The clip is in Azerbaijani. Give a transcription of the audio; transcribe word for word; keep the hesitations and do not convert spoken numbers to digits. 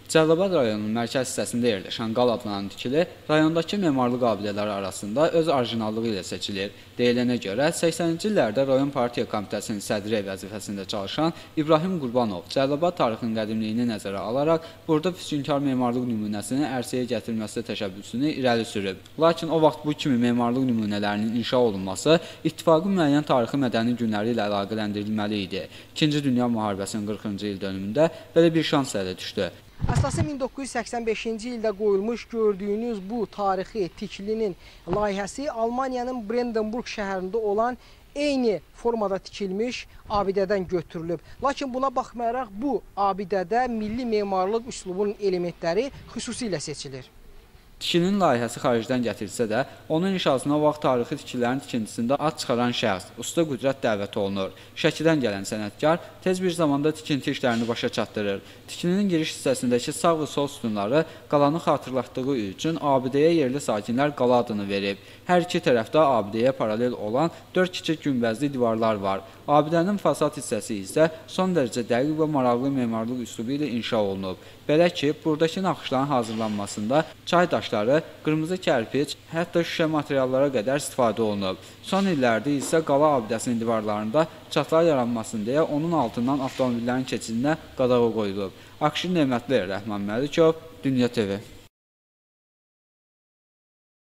Cəlilabad rayonunun mərkəz hissəsində yerləşən qala adlanan tikili rayondakı memarlıq abidələri arasında öz orijinallığı ilə seçilir. Deyilənə görə səksəninci illərdə rayon partiya komitəsinin sədri vəzifəsində çalışan İbrahim Qurbanov Cəlilabad tarixinin qədimliyini nəzərə alaraq burada füsunkar memarlıq nümunəsini ərsəyə gətirməsi təşəbbüsünü irəli sürüb. Lakin o vaxt bu kimi memarlıq nümunələrinin inşa olunması ittifaqın müəyyən tarixi mədəni günləri ilə əlaqələndirilməli idi. İkinci Dünya müharibəsinin qırxıncı il dönümündə belə bir şans ələ düşdü. Əslində min doqquz yüz səksən beşinci ildə qoyulmuş gördüyünüz bu tarixi tikilinin layihəsi Almaniyanın Brandenburg şəhərində olan eyni formada tikilmiş abidədən götürülüb. Lakin buna baxmayaraq bu abidədə milli memarlıq üslubunun elementləri xüsusilə seçilir. Tikilinin layihəsi xaricdən gətirilsə də, onun inşasına o vaxt tarixi tikililərin tikintisində ad çıxaran şəxs, usta qüdrət dəvət olunur. Şəkidən gələn sənətkar tez bir zamanda tikinti işlərini başa çatdırır. Tikilinin giriş hissəsindəki sağ və sol sütunları qalanı xatırlatdığı üçün abidəyə yerli sakinlər qala adını verib. Hər iki tərəfdə abidəyə paralel olan dörd kiçik günbəzli divarlar var. Abidənin fasad hissəsi isə son dərəcə dəqiq və maraqlı memarlıq üslubu ilə inşa olunub. Belə ki, buradakı naxışların hazırlanmasında çay daşları, qırmızı kərpic, hətta şüşə materiallara qədər istifadə olunub. Son illərdə isə qala abidəsinin divarlarında çatlar yaranmasın deyə onun altından avtomobillərin keçidinə qadağa qoyulub. Akşin Nemətli, Rəhman Məlikov, Dünya T V.